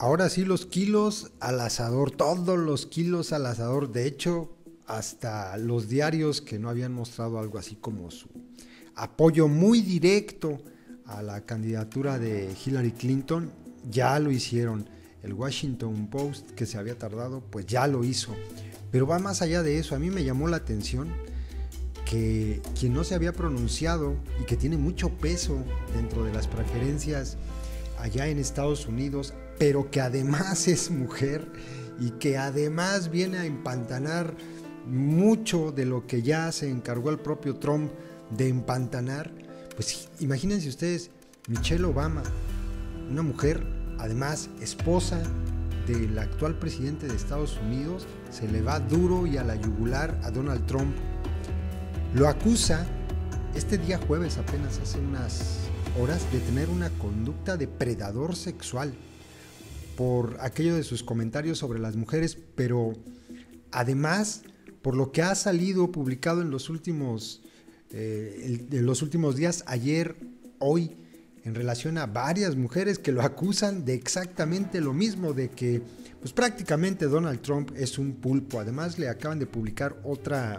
ahora sí los kilos al asador, todos los kilos al asador. De hecho, hasta los diarios que no habían mostrado algo así como su apoyo muy directo a la candidatura de Hillary Clinton, ya lo hicieron. El Washington Post, que se había tardado, pues ya lo hizo. Pero va más allá de eso. A mí me llamó la atención que quien no se había pronunciado y que tiene mucho peso dentro de las preferencias allá en Estados Unidos, pero que además es mujer y que además viene a empantanar mucho de lo que ya se encargó el propio Trump de empantanar, pues imagínense ustedes, Michelle Obama, una mujer, además esposa del actual presidente de Estados Unidos, se le va duro y a la yugular a Donald Trump. Lo acusa este día jueves, apenas hace unas horas, de tener una conducta de predador sexual por aquello de sus comentarios sobre las mujeres, pero además por lo que ha salido publicado en los últimos días, ayer, hoy, en relación a varias mujeres que lo acusan de exactamente lo mismo, de que pues prácticamente Donald Trump es un pulpo. Además le acaban de publicar otra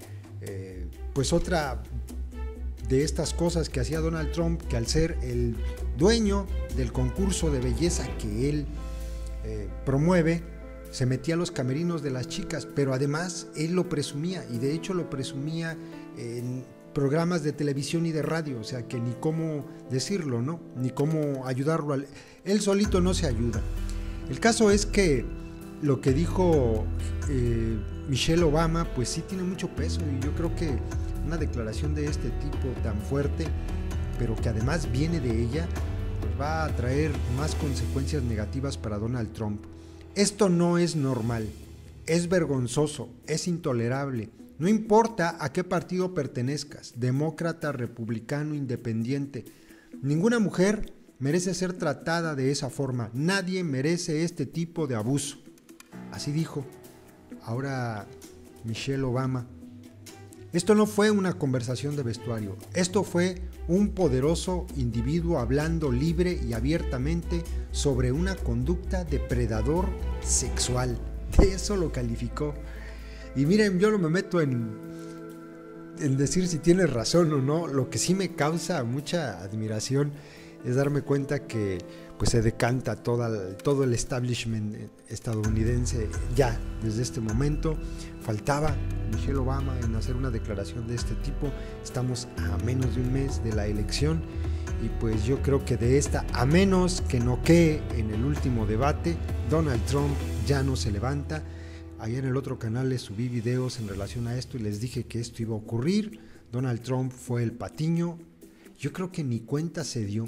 de estas cosas que hacía Donald Trump, que al ser el dueño del concurso de belleza que él promueve, se metía a los camerinos de las chicas, pero además él lo presumía, y de hecho lo presumía en programas de televisión y de radio, o sea que ni cómo decirlo, ¿no? Ni cómo ayudarlo. Él solito no se ayuda. El caso es que lo que dijo Michelle Obama, pues sí tiene mucho peso, y yo creo que una declaración de este tipo tan fuerte, pero que además viene de ella, pues va a traer más consecuencias negativas para Donald Trump. Esto no es normal, es vergonzoso, es intolerable. No importa a qué partido pertenezcas, demócrata, republicano, independiente, ninguna mujer merece ser tratada de esa forma. Nadie merece este tipo de abuso. Así dijo ahora Michelle Obama. Esto no fue una conversación de vestuario, esto fue un poderoso individuo hablando libre y abiertamente sobre una conducta de predador sexual. De eso lo calificó. Y miren, yo no me meto en decir si tiene razón o no. Lo que sí me causa mucha admiración es darme cuenta que pues se decanta todo el establishment estadounidense ya desde este momento. Faltaba Michelle Obama en hacer una declaración de este tipo. Estamos a menos de un mes de la elección y pues yo creo que de esta, a menos que noquee en el último debate, Donald Trump ya no se levanta. Ayer en el otro canal les subí videos en relación a esto y les dije que esto iba a ocurrir. Donald Trump fue el patiño. Yo creo que ni cuenta se dio.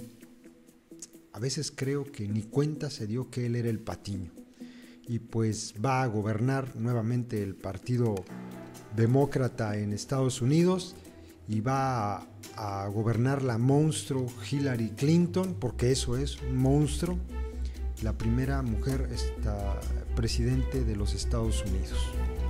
A veces creo que ni cuenta se dio que él era el patiño. Y pues va a gobernar nuevamente el Partido Demócrata en Estados Unidos y va a gobernar la monstruo Hillary Clinton, porque eso es un monstruo, la primera mujer presidente de los Estados Unidos.